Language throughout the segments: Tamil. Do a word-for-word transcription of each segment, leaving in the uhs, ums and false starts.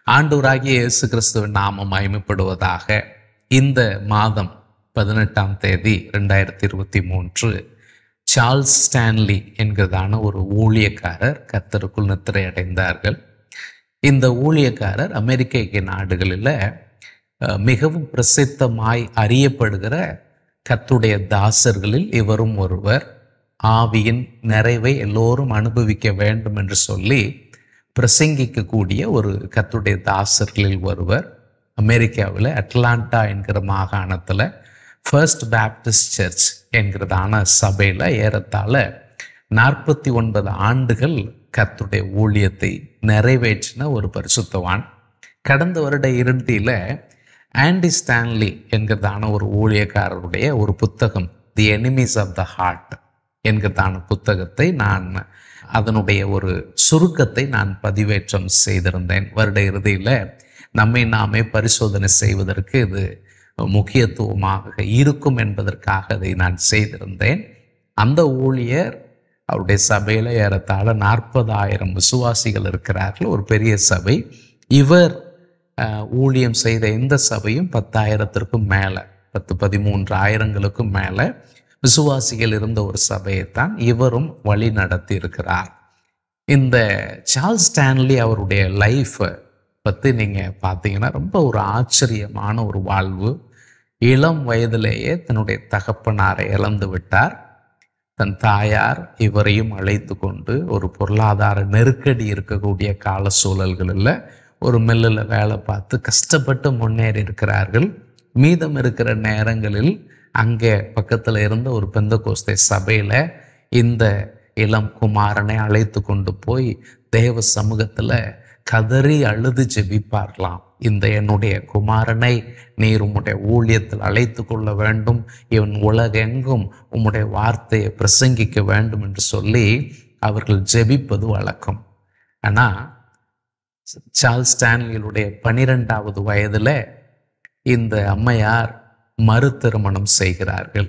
ஆண்டவராகிய இயேசு கிறிஸ்துவின் நாமம் மகிமைப்படுவதாக. இந்த மாதம் பதினெட்டாம் தேதி ரெண்டாயிரத்தி இருபத்தி மூன்று சார்ல்ஸ் ஸ்டான்லி என்கிறதான ஒரு ஊழியக்காரர் கர்த்தருக்குள் நித்திரை அடைந்தார்கள். இந்த ஊழியக்காரர் அமெரிக்க நாடுகளில் மிகவும் பிரசித்தமாய் அறியப்படுகிற கர்த்தருடைய தாசர்களில் இவரும் ஒருவர். ஆவியின் நிறைவை எல்லோரும் அனுபவிக்க வேண்டும் என்று சொல்லி பிரசங்கிக்கக்கூடிய ஒரு கர்த்தருடைய தாசர்களில் ஒருவர். அமெரிக்காவில் அட்லாண்டா என்கிற மாகாணத்தில் ஃபர்ஸ்ட் பேப்டிஸ்ட் சர்ச் என்கிறதான சபையில் ஏறத்தாழ நாற்பத்தி ஒன்பது ஆண்டுகள் கர்த்தருடைய ஊழியத்தை நிறைவேற்றின ஒரு பரிசுத்தவான். கடந்த வருட இறுதியில் ஆண்டி ஸ்டான்லி என்கிறதான ஒரு ஊழியக்காரருடைய ஒரு புத்தகம் the enemies of the heart என்கிறதான புத்தகத்தை நான் அதனுடைய ஒரு சுருக்கத்தை நான் பதிவேற்றம் செய்திருந்தேன். வருட இறுதியில் நம்மை நாமே பரிசோதனை செய்வதற்கு இது முக்கியத்துவமாக இருக்கும் என்பதற்காக அதை நான் செய்திருந்தேன். அந்த ஊழியர் அவருடைய சபையில் ஏறத்தாழ நாற்பதாயிரம் விசுவாசிகள் இருக்கிறார்கள், ஒரு பெரிய சபை. இவர் ஊழியம் செய்த இந்த சபையும் பத்தாயிரத்திற்கும் மேலே, பத்து பதிமூன்று ஆயிரங்களுக்கும் மேலே விசுவாசிகள் இருந்த ஒரு சபையைத்தான் இவரும் வழி நடத்தி இருக்கிறார். இந்த சார்ல்ஸ் ஸ்டான்லி அவருடைய லைஃப்பை பற்றி நீங்கள் பார்த்தீங்கன்னா ரொம்ப ஒரு ஆச்சரியமான ஒரு வாழ்வு. இளம் வயதிலேயே தன்னுடைய தகப்பனாரை இழந்து விட்டார். தன் தாயார் இவரையும் அழைத்து கொண்டு ஒரு பொருளாதார நெருக்கடி இருக்கக்கூடிய கால சூழல்களில் ஒரு மில்லில் வேலை பார்த்து கஷ்டப்பட்டு முன்னேறி இருக்கிறார்கள். மீதம் இருக்கிற நேரங்களில் அங்கே பக்கத்தில் இருந்த ஒரு பெந்தகோஸ்தே சபையில் இந்த இளம் குமாரனை அழைத்து கொண்டு போய் தேவ சமூகத்தில் கதறி அழுது ஜெபிப்பார்களாம். இந்த என்னுடைய குமாரனை நீர் உம்முடைய ஊழியத்தில் அழைத்து கொள்ள வேண்டும், இவன் உலகெங்கும் உம்முடைய வார்த்தையை பிரசங்கிக்க வேண்டும் என்று சொல்லி அவர்கள் ஜெபிப்பது வழக்கம். ஆனால் சார்ல்ஸ் ஸ்டான்லியுடைய பனிரெண்டாவது வயதில் இந்த அம்மையார் மறு திருமணம் செய்கிறார்கள்.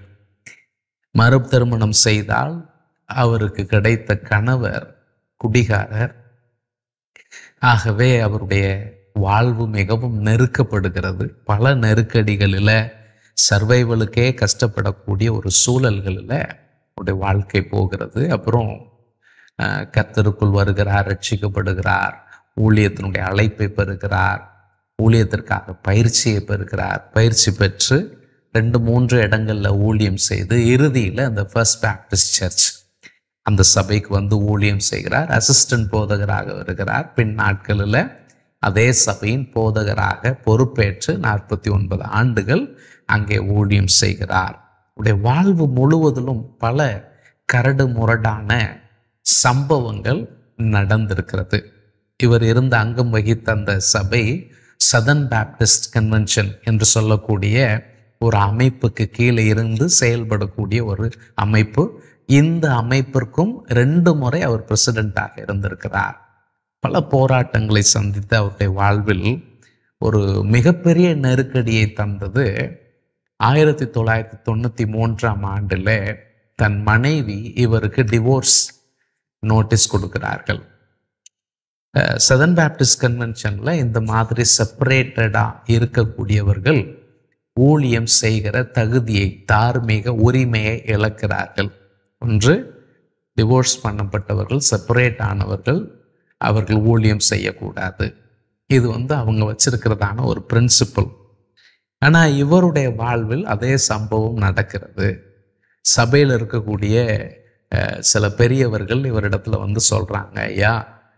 மறு திருமணம் செய்தால் அவருக்கு கிடைத்த கணவர் குடிகாரர். ஆகவே அவருடைய வாழ்வு மிகவும் நெருக்கப்படுகிறது. பல நெருக்கடிகளில் சர்வைவலுக்கே கஷ்டப்படக்கூடிய ஒரு சூழல்களில் அவருடைய வாழ்க்கை போகிறது. அப்புறம் கர்த்தருக்குள் வருகிறார், ரட்சிக்கப்படுகிறார், ஊழியத்தினுடைய அழைப்பை பெறுகிறார், ஊழியத்திற்காக பயிற்சியை பெறுகிறார். பயிற்சி பெற்று ரெண்டு மூன்று இடங்களில் ஊழியம் செய்து இறுதியில் அந்த ஃபர்ஸ்ட் பேப்டிஸ்ட் சர்ச் அந்த சபைக்கு வந்து ஊழியம் செய்கிறார். அசிஸ்டன்ட் போதகராக வருகிறார். பின் நாட்களில் அதே சபையின் போதகராக பொறுப்பேற்று நாற்பத்தி ஒன்பது ஆண்டுகள் அங்கே ஊழியம் செய்கிறார். உடைய வாழ்வு முழுவதிலும் பல கரடு முரடான சம்பவங்கள் நடந்திருக்கிறது. இவர் இருந்த அங்கம் வகித்த அந்த சபை சதர்ன் பேப்டிஸ்ட் கன்வென்ஷன் என்று சொல்லக்கூடிய ஒரு அமைப்புக்கு கீழே இருந்து செயல்படக்கூடிய ஒரு அமைப்பு. இந்த அமைப்பிற்கும் ரெண்டு முறை அவர் பிரசிடெண்ட்டாக இருந்திருக்கிறார். பல போராட்டங்களை சந்தித்து அவருடைய வாழ்வில் ஒரு மிகப்பெரிய நெருக்கடியை தந்தது ஆயிரத்தி தொள்ளாயிரத்தி தொண்ணூற்றி மூன்றாம் ஆண்டில் தன் மனைவி இவருக்கு டிவோர்ஸ் நோட்டீஸ் கொடுக்கிறார்கள். சதர்ன் பேப்டிஸ்ட் கன்வென்ஷனில் இந்த மாதிரி செப்பரேட்டடாக இருக்கக்கூடியவர்கள் ஊழியம் செய்கிற தகுதியை, தார்மீக உரிமையை இழக்கிறார்கள். ஒன்று, டிவோர்ஸ் பண்ணப்பட்டவர்கள், செப்பரேட் ஆனவர்கள், அவர்கள் ஊழியம் செய்யக்கூடாது. இது வந்து அவங்க வச்சிருக்கிறதான ஒரு பிரின்சிபல். ஆனால் இவருடைய வாழ்வில் அதே சம்பவம் நடக்கிறது. சபையில் இருக்கக்கூடிய சில பெரியவர்கள் இவரிடத்துல வந்து சொல்கிறாங்க, ஐயா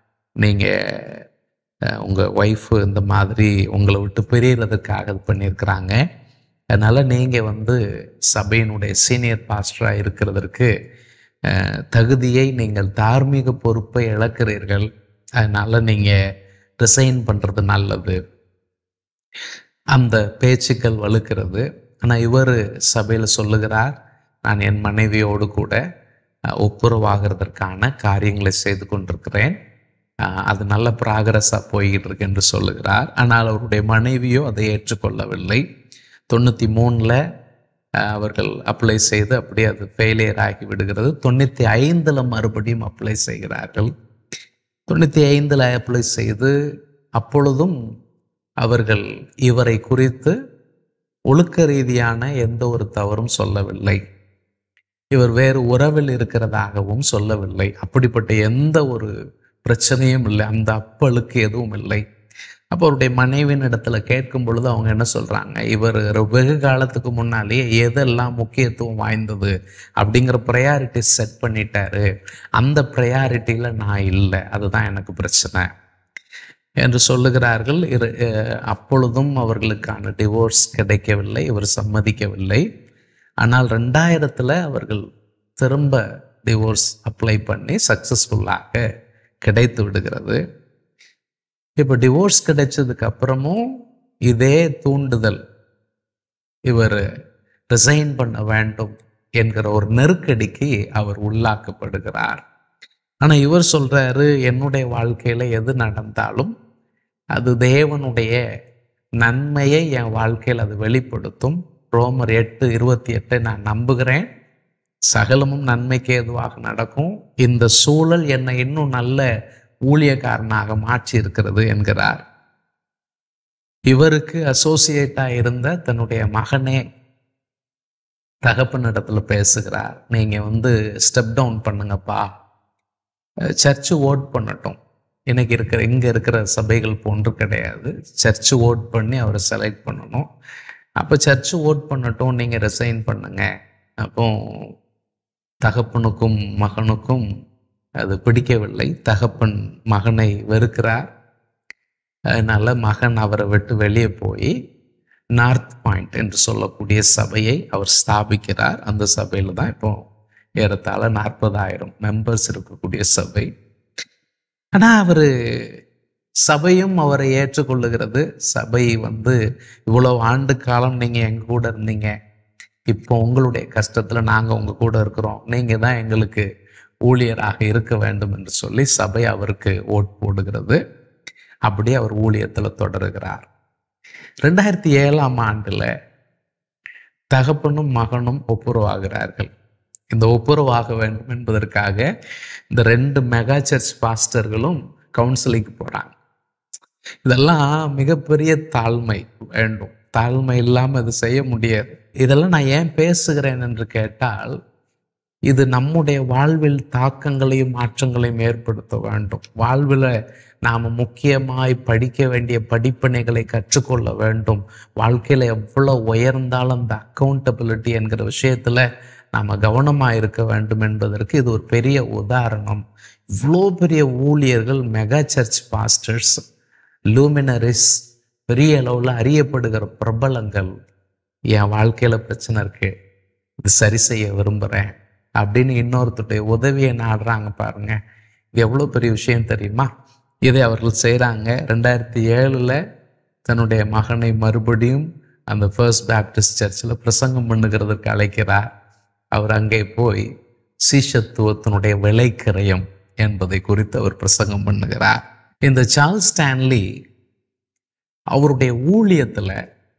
நீங்கள் உங்கள் ஒய்ஃபு இந்த மாதிரி உங்களை விட்டு பிரியறதுக்காக இது பண்ணியிருக்கிறாங்க, அதனால் நீங்கள் வந்து சபையினுடைய சீனியர் பாஸ்டராக இருக்கிறதற்கு தகுதியை, நீங்கள் தார்மீக பொறுப்பை இழக்கிறீர்கள், அதனால் நீங்கள் ரிசைன் பண்ணுறது நல்லது. அந்த பேச்சுக்கள் வலுக்கிறது. ஆனால் இவர் சபையில் சொல்லுகிறார், நான் என் மனைவியோடு கூட ஒப்புரவாகிறதற்கான காரியங்களை செய்து கொண்டிருக்கிறேன், அது நல்ல ப்ராக்ரஸாக போய்கிட்டு இருக்கு என்று சொல்லுகிறார். ஆனால் அவருடைய மனைவியோ அதை ஏற்றுக்கொள்ளவில்லை. தொண்ணூற்றி மூணில் அவர்கள் அப்ளை செய்து அப்படியே அது ஃபெயிலியர் ஆகி விடுகிறது. தொண்ணூற்றி ஐந்தில் மறுபடியும் அப்ளை செய்கிறார்கள். தொண்ணூற்றி ஐந்தில் அப்ளை செய்து அப்பொழுதும் அவர்கள் இவரை குறித்து ஒழுக்க ரீதியான எந்த ஒரு தவறும் சொல்லவில்லை. இவர் வேறு உறவில் இருக்கிறதாகவும் சொல்லவில்லை. அப்படிப்பட்ட எந்த ஒரு பிரச்சனையும் இல்லை. அந்த அப்பழுக்கு எதுவும் இல்லை. அப்போ அவருடைய மனைவியின் இடத்துல கேட்கும் பொழுது அவங்க என்ன சொல்றாங்க, இவர் வெகு காலத்துக்கு முன்னாலேயே எதெல்லாம் முக்கியத்துவம் வாய்ந்தது அப்படிங்கிற ப்ரையாரிட்டி செட் பண்ணிட்டாரு. அந்த ப்ரையாரிட்டியில் நான் இல்லை, அதுதான் எனக்கு பிரச்சனை என்று சொல்லுகிறார்கள். அப்பொழுதும் அவர்களுக்கான டிவோர்ஸ் கிடைக்கவில்லை, இவர் சம்மதிக்கவில்லை. ஆனால் ரெண்டாயிரத்தில் அவர்கள் திரும்ப டிவோர்ஸ் அப்ளை பண்ணி சக்ஸஸ்ஃபுல்லாக கிடைத்து விடுகிறது. இப்போ டிவோர்ஸ் கிடைச்சதுக்கு அப்புறமும் இதே தூண்டுதல், இவர் ரிசைன் பண்ண வேண்டும் என்கிற ஒரு நெருக்கடிக்கு அவர் உள்ளாக்கப்படுகிறார். ஆனால் இவர் சொல்றாரு, என்னுடைய வாழ்க்கையில் எது நடந்தாலும் அது தேவனுடைய நன்மையை என் வாழ்க்கையில் அது வெளிப்படுத்தும். ரோமர் எட்டு இருபத்தி எட்டை நான் நம்புகிறேன். சகலமும் நன்மைக்கு ஏதுவாக நடக்கும். இந்த சூழல் என்னை இன்னும் நல்ல ஊழியக்காரனாக மாற்றி இருக்கிறது என்கிறார். இவருக்கு அசோசியேட்டா இருந்த தன்னுடைய மகனே தகப்பனிடத்துல பேசுகிறார், நீங்க வந்து ஸ்டெப் டவுன் பண்ணுங்கப்பா, சர்ச்சு ஓட் பண்ணட்டும். இன்னைக்கு இருக்கிற இங்க இருக்கிற சபைகள் போன்று கிடையாது. சர்ச்சு ஓட் பண்ணி அவரை செலக்ட் பண்ணணும். அப்போ சர்ச்சு ஓட் பண்ணட்டும், நீங்க ரிசைன் பண்ணுங்க. அப்போ தகப்பனுக்கும் மகனுக்கும் அது பிடிக்கவில்லை. தகப்பன் மகனை வெறுக்கிறார். அதனால மகன் அவரை விட்டு வெளியே போய் நார்த் பாயிண்ட் என்று சொல்லக்கூடிய சபையை அவர் ஸ்தாபிக்கிறார். அந்த சபையில் தான் இப்போ ஏறத்தாழ நாற்பதாயிரம் மெம்பர்ஸ் இருக்கக்கூடிய சபை. ஆனால் அவர் சபையும் அவரை ஏற்றுக்கொள்ளுகிறது. சபை வந்து இவ்வளவு ஆண்டு காலம் நீங்கள் எங்கள் கூட இருந்தீங்க, இப்போ உங்களுடைய கஷ்டத்தில் நாங்கள் உங்கள் கூட இருக்கிறோம், நீங்கள் தான் எங்களுக்கு ஊழியராக இருக்க வேண்டும் என்று சொல்லி சபை அவருக்கு ஓட் போடுகிறது. அப்படியே அவர் ஊழியத்தில் தொடருகிறார். ரெண்டாயிரத்தி ஏழாம் ஆண்டுல தகப்பனும் மகனும் ஒப்புரவாகிறார்கள். இந்த ஒப்புரவாக வேண்டும் என்பதற்காக இந்த ரெண்டு மெகா சர்ச் பாஸ்டர்களும் கவுன்சிலிங்க்கு போறாங்க. இதெல்லாம் மிகப்பெரிய தாழ்மை வேண்டும். தாழ்மை இல்லாமல் இது செய்ய முடியாது. இதெல்லாம் நான் ஏன் பேசுகிறேன் என்று கேட்டால், இது நம்முடைய வாழ்வில் தாக்கங்களையும் மாற்றங்களையும் ஏற்படுத்த வேண்டும். வாழ்வில் நாம் முக்கியமாய் படிக்க வேண்டிய படிப்பினைகளை கற்றுக்கொள்ள வேண்டும். வாழ்க்கையில் எவ்வளோ உயர்ந்தாலும் அந்த அக்கௌண்டபிலிட்டி என்கிற விஷயத்தில் நாம் கவனமாக இருக்க வேண்டும் என்பதற்கு இது ஒரு பெரிய உதாரணம். இவ்வளோ பெரிய ஊழியர்கள், மெகா சர்ச் பாஸ்டர்ஸ், லூமினரிஸ், பெரிய அளவில் அறியப்படுகிற பிரபலங்கள், என் வாழ்க்கையில் பிரச்சனை இருக்குது, இது சரி செய்ய விரும்புகிறேன் அப்படின்னு இன்னொருத்தருடைய உதவியை நாடுறாங்க. பாருங்க, இது எவ்வளோ பெரிய விஷயம் தெரியுமா? இதை அவர்கள் செய்கிறாங்க. ரெண்டாயிரத்தி ஏழில் தன்னுடைய மகனை மறுபடியும் அந்த ஃபர்ஸ்ட் பேப்டிஸ்ட் சர்ச்சில் பிரசங்கம் பண்ணுகிறதுக்கு அழைக்கிறார். அவர் அங்கே போய் சீஷத்துவத்தினுடைய விலைக்கிரயம் என்பதை குறித்து அவர் பிரசங்கம் பண்ணுகிறார். இந்த சார்ல்ஸ் ஸ்டான்லி அவருடைய ஊழியத்தில்,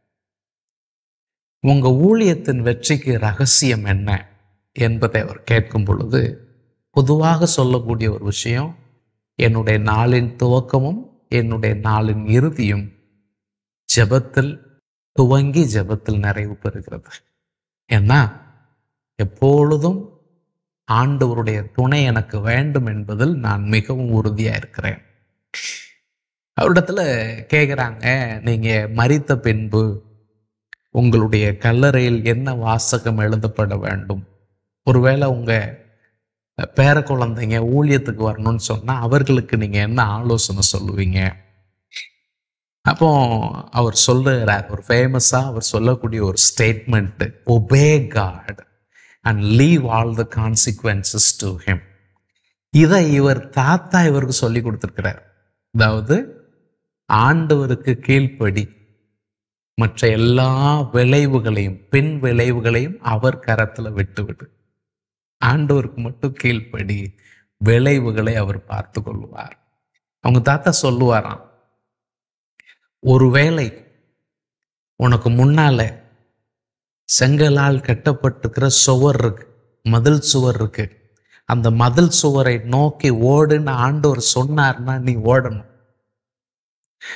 உங்க ஊழியத்தின் வெற்றிக்கு ரகசியம் என்ன என்பதை அவர் கேட்கும் பொழுது பொதுவாக சொல்லக்கூடிய ஒரு விஷயம், என்னுடைய நாளின் துவக்கமும் என்னுடைய நாளின் இறுதியும் ஜெபத்தில் துவங்கி ஜெபத்தில் நிறைவு பெறுகிறது. ஏன்னா எப்பொழுதும் ஆண்டவருடைய துணை எனக்கு வேண்டும் என்பதில் நான் மிகவும் உறுதியாக இருக்கிறேன். அவரிடத்துல கேட்குறாங்க, நீங்க மரித்த பின்பு உங்களுடைய கல்லறையில் என்ன வாசகம் எழுதப்பட வேண்டும்? ஒருவேளை உங்க பேர குழந்தைங்க ஊழியத்துக்கு வரணும்னு சொன்னா அவர்களுக்கு நீங்க என்ன ஆலோசனை சொல்லுவீங்க? அப்போ அவர் சொல்லுகிறார், ஒரு ஃபேமஸா அவர் சொல்லக்கூடிய ஒரு statement, obey God and leave all the consequences to him. இதை இவர் தாத்தா இவருக்கு சொல்லி கொடுத்துருக்கிறார். அதாவது ஆண்டவருக்கு கீழ்ப்படி, மற்ற எல்லா விளைவுகளையும் பின் விளைவுகளையும் அவர் கரத்துல விட்டுவிடு, ஆண்டவருக்கு மட்டும் கீழ்ப்படி, விளைவுகளை அவர் பார்த்து கொள்வார். அவங்க தாத்தா சொல்லுவாராம், ஒருவேளை உனக்கு முன்னால செங்கலால் கட்டப்பட்டிருக்கிற சுவர் இருக்கு, மதில் சுவர் இருக்கு, அந்த மதில் சுவரை நோக்கி ஓடுன்னு ஆண்டவர் சொன்னார்னா நீ ஓடணும்.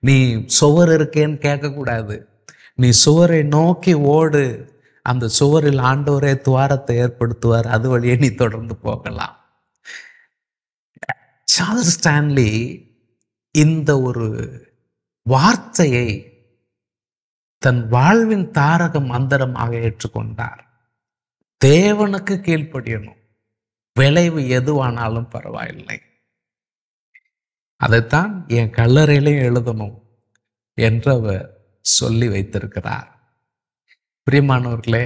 நீ சுவர் இருக்கேன்னு கேட்கக்கூடாது. நீ சுவரை நோக்கி ஓடு. அந்த சுவரில் ஆண்டவரே துவாரத்தை ஏற்படுத்துவார். அது வழியே நீ தொடர்ந்து போகலாம். சார்ல்ஸ் ஸ்டான்லி இந்த ஒரு வார்த்தையை தன் வாழ்வின் தாரக மந்திரமாக ஏற்றுக்கொண்டார். தேவனுக்கு கீழ்ப்படியணும், விளைவு எதுவானாலும் பரவாயில்லை. அதைத்தான் என் கல்லறையிலையும் எழுதணும் என்று அவர் சொல்லி வைத்திருக்கிறார். பிரியமானவர்களே,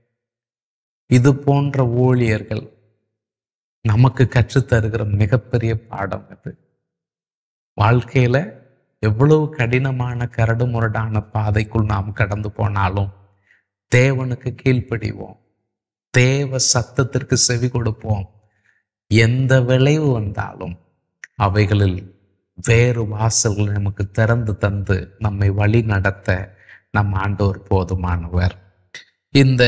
இது போன்ற ஊழியர்கள் நமக்கு கற்றுத்தருகிற மிகப்பெரிய பாடம் இது. வாழ்க்கையில எவ்வளவு கடினமான கரடு முரடான பாதைக்குள் நாம் கடந்து போனாலும் தேவனுக்கு கீழ்ப்படிவோம், தேவ சத்தத்திற்கு செவி கொடுப்போம். எந்த விளைவு வந்தாலும் அவைகளில் வேறு வாசல்கள் நமக்கு திறந்து தந்து நம்மை வழி நடத்த நம் ஆண்டவர் போதுமானவர். இந்த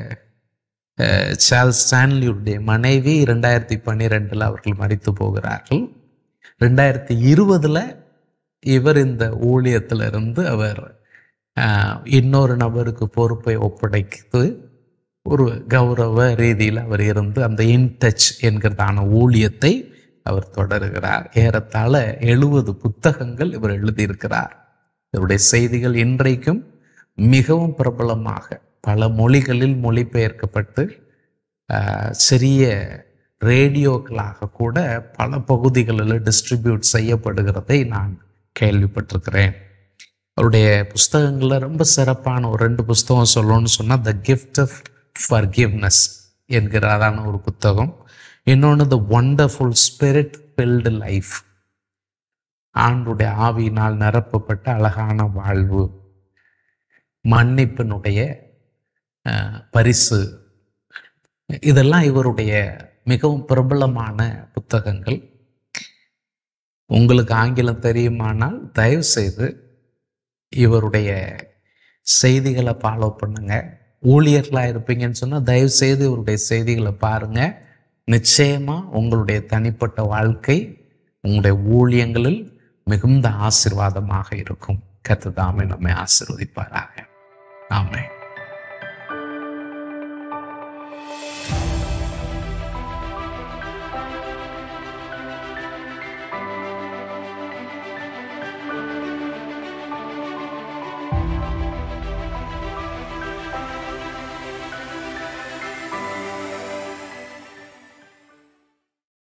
சார்ல்ஸ் ஸ்டான்லியுடைய மனைவி ரெண்டாயிரத்தி பன்னிரெண்டுல அவர்கள் மரித்து போகிறார்கள். ரெண்டாயிரத்தி இருபதுல இவர் இந்த ஊழியத்திலிருந்து அவர் இன்னொரு நபருக்கு பொறுப்பை ஒப்படைத்து ஒரு கௌரவ ரீதியில் அவர் இருந்து அந்த இன்டச் என்கிறதான ஊழியத்தை அவர் தொடருகிறார். ஏறத்தாழ எழுபது புத்தகங்கள் இவர் எழுதியிருக்கிறார். இவருடைய செய்திகள் இன்றைக்கும் மிகவும் பிரபலமாக பல மொழிகளில் மொழிபெயர்க்கப்பட்டு சிறிய ரேடியோக்களாக கூட பல பகுதிகளில் டிஸ்ட்ரிபியூட் செய்யப்படுகிறதை நான் கேள்விப்பட்டிருக்கிறேன். அவருடைய புஸ்தகங்களில் ரொம்ப சிறப்பான ஒரு ரெண்டு புஸ்தகம் சொல்லணும்னு சொன்னால் த கிஃப்ட் ஆஃப் ஃபர்கிவ்னஸ் என்கிறதான ஒரு புத்தகம், இன்னொன்று the wonderful spirit filled life, ஆண்டுடைய ஆவியினால் நிரப்பப்பட்ட அழகான வாழ்வு, மன்னிப்பினுடைய பரிசு. இதெல்லாம் இவருடைய மிகவும் பிரபலமான புத்தகங்கள். உங்களுக்கு ஆங்கிலம் தெரியுமானால் தயவு செய்து இவருடைய செய்திகளை ஃபாலோ பண்ணுங்க. ஊழியர்களாக இருப்பீங்கன்னு சொன்னால் தயவு செய்து இவருடைய செய்திகளை பாருங்க. நிச்சயமா உங்களுடைய தனிப்பட்ட வாழ்க்கை உங்களுடைய ஊழியங்களில் மிகுந்த ஆசீர்வாதமாக இருக்கும். கர்த்தர் தாமே நம்மை ஆசீர்வதிப்பாராக. ஆமென்.